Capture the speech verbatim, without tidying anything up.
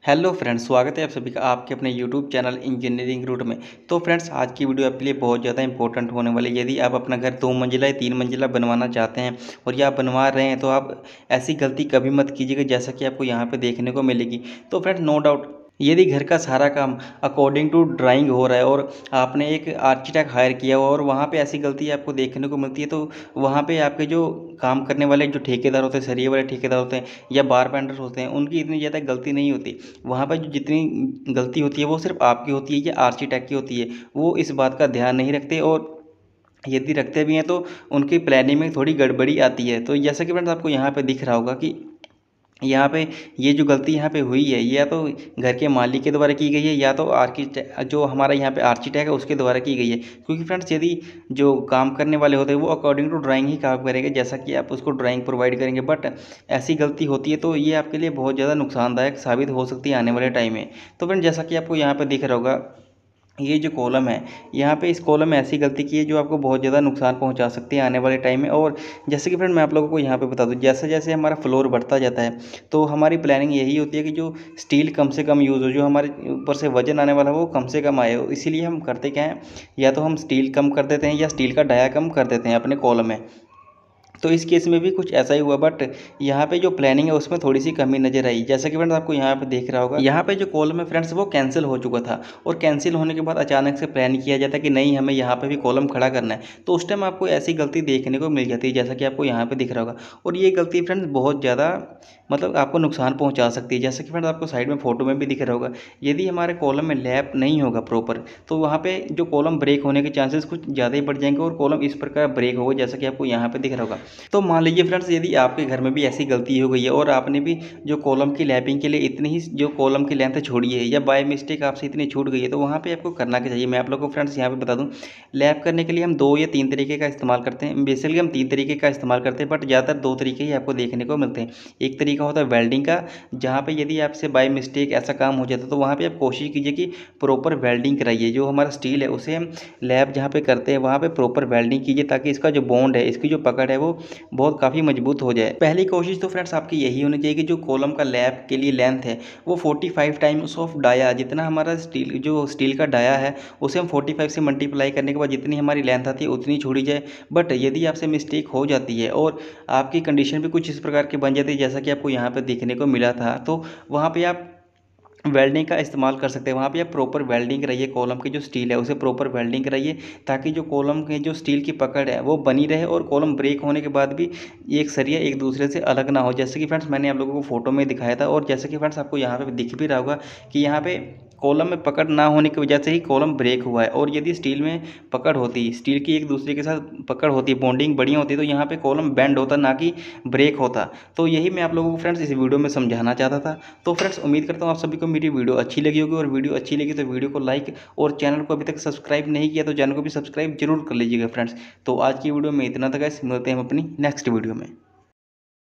Hello friends, स्वागत है आप सभी का आपके अपने यूट्यूब चैनल इंजीनियरिंग रूट में। तो फ्रेंड्स, आज की वीडियो आपके लिए बहुत ज़्यादा इंपॉर्टेंट होने वाली है। यदि आप अपना घर दो मंजिला या तीन मंजिला बनवाना चाहते हैं और या आप बनवा रहे हैं, तो आप ऐसी गलती कभी मत कीजिएगा जैसा कि आपको यहाँ पे देखने को मिलेगी। तो फ्रेंड्स, नो डाउट यदि घर का सारा काम अकॉर्डिंग टू ड्राइंग हो रहा है और आपने एक आर्किटेक्ट हायर किया हुआ और वहाँ पे ऐसी गलती आपको देखने को मिलती है, तो वहाँ पे आपके जो काम करने वाले जो ठेकेदार होते हैं, सरिये वाले ठेकेदार होते हैं या बारबेंडर होते हैं, उनकी इतनी ज़्यादा गलती नहीं होती। वहाँ पे जो जितनी गलती होती है वो सिर्फ आपकी होती है या आर्किटेक्ट की होती है। वो इस बात का ध्यान नहीं रखते, और यदि रखते भी हैं तो उनकी प्लानिंग में थोड़ी गड़बड़ी आती है। तो जैसा कि फ्रेंड्स, आपको यहाँ पे दिख रहा होगा कि यहाँ पे ये जो गलती यहाँ पे हुई है, या तो घर के मालिक के द्वारा की गई है या तो आर्किटेक्ट जो हमारा यहाँ पे आर्किटेक्ट है उसके द्वारा की गई है। क्योंकि फ्रेंड्स, यदि जो काम करने वाले होते हैं वो अकॉर्डिंग टू ड्राइंग ही काम करेंगे, जैसा कि आप उसको ड्राइंग प्रोवाइड करेंगे, बट ऐसी गलती होती है तो ये आपके लिए बहुत ज़्यादा नुकसानदायक साबित हो सकती है आने वाले टाइम में। तो फ्रेंड, जैसा कि आपको यहाँ पर दिख रहा होगा, ये जो कॉलम है, यहाँ पे इस कॉलम में ऐसी गलती की है जो आपको बहुत ज़्यादा नुकसान पहुंचा सकती है आने वाले टाइम में। और जैसे कि फ्रेंड, मैं आप लोगों को यहाँ पे बता दूं, जैसे जैसे हमारा फ्लोर बढ़ता जाता है तो हमारी प्लानिंग यही होती है कि जो स्टील कम से कम यूज़ हो, जो हमारे ऊपर से वजन आने वाला है वो कम से कम आए। इसीलिए हम करते क्या हैं, या तो हम स्टील कम कर देते हैं या स्टील का डाया कम कर देते हैं अपने कॉलम में। तो इस केस में भी कुछ ऐसा ही हुआ, बट यहाँ पे जो प्लानिंग है उसमें थोड़ी सी कमी नजर आई। जैसा कि फ्रेंड्स, आपको यहाँ पे देख रहा होगा, यहाँ पे जो कॉलम है फ्रेंड्स वो कैंसिल हो चुका था, और कैंसिल होने के बाद अचानक से प्लान किया जाता है कि नहीं, हमें यहाँ पे भी कॉलम खड़ा करना है, तो उस टाइम आपको ऐसी गलती देखने को मिल जाती है, जैसा कि आपको यहाँ पे दिख रहा होगा। और ये गलती फ्रेंड्स बहुत ज़्यादा मतलब आपको नुकसान पहुँचा सकती है। जैसा कि फ्रेंड्स, आपको साइड में फोटो में भी दिख रहा होगा, यदि हमारे कॉलम में लैप नहीं होगा प्रॉपर, तो वहाँ पे जो कॉलम ब्रेक होने के चांसेस कुछ ज़्यादा ही बढ़ जाएंगे और कॉलम इस प्रकार ब्रेक होगा, जैसा कि आपको यहाँ पे दिख रहा होगा। तो मान लीजिए फ्रेंड्स, यदि आपके घर में भी ऐसी गलती हो गई है और आपने भी जो कॉलम की लैपिंग के लिए इतनी ही जो कॉलम की लेंथ छोड़ी है, या बाय मिस्टेक आपसे इतनी छूट गई है, तो वहाँ पे आपको करना क्या चाहिए, मैं आप लोगों को फ्रेंड्स यहाँ पे बता दूँ। लैप करने के लिए हम दो या तीन तरीके का इस्तेमाल करते हैं। बेसिकली हम तीन तरीके का इस्तेमाल करते हैं, बट ज़्यादातर दो तरीके ही आपको देखने को मिलते हैं। एक तरीका होता है वेल्डिंग का, जहाँ पे यदि आपसे बाय मिस्टेक ऐसा काम हो जाता है तो वहाँ पे आप कोशिश कीजिए कि प्रॉपर वेल्डिंग कराइए। जो हमारा स्टील है उसे हम लैप जहाँ पे करते हैं वहाँ पे प्रॉपर वेल्डिंग कीजिए, ताकि इसका जो बॉन्ड है, इसकी जो पकड़ है वो बहुत काफ़ी मजबूत हो जाए। पहली कोशिश तो फ्रेंड्स आपकी यही होनी चाहिए कि जो कॉलम का लैप के लिए लेंथ है वो पैंतालीस टाइम्स ऑफ डाया, जितना हमारा स्टील जो स्टील का डाया है उसे हम पैंतालीस से मल्टीप्लाई करने के बाद जितनी हमारी लेंथ आती है उतनी छोड़ी जाए। बट यदि आपसे मिस्टेक हो जाती है और आपकी कंडीशन भी कुछ इस प्रकार की बन जाती है जैसा कि आपको यहाँ पर देखने को मिला था, तो वहाँ पे आप वेल्डिंग का इस्तेमाल कर सकते हैं। वहाँ पे आप प्रॉपर वेल्डिंग कराइए, कॉलम की जो स्टील है उसे प्रॉपर वेल्डिंग कराइए, ताकि जो कॉलम के जो स्टील की पकड़ है वो बनी रहे और कॉलम ब्रेक होने के बाद भी एक सरिया एक दूसरे से अलग ना हो। जैसे कि फ्रेंड्स, मैंने आप लोगों को फोटो में दिखाया था, और जैसे कि फ्रेंड्स आपको यहाँ पे दिख भी रहा होगा कि यहाँ पे कॉलम में पकड़ ना होने की वजह से ही कॉलम ब्रेक हुआ है। और यदि स्टील में पकड़ होती, स्टील की एक दूसरे के साथ पकड़ होती, बॉन्डिंग बढ़िया होती, तो यहाँ पे कॉलम बेंड होता, ना कि ब्रेक होता। तो यही मैं आप लोगों को फ्रेंड्स इस वीडियो में समझाना चाहता था। तो फ्रेंड्स, उम्मीद करता हूँ आप सभी को मेरी वीडियो अच्छी लगी होगी, और वीडियो अच्छी लगी तो वीडियो को लाइक, और चैनल को अभी तक सब्सक्राइब नहीं किया तो चैनल को भी सब्सक्राइब जरूर कर लीजिएगा फ्रेंड्स। तो आज की वीडियो में इतना था गाइस, मिलते हैं हम अपनी नेक्स्ट वीडियो में।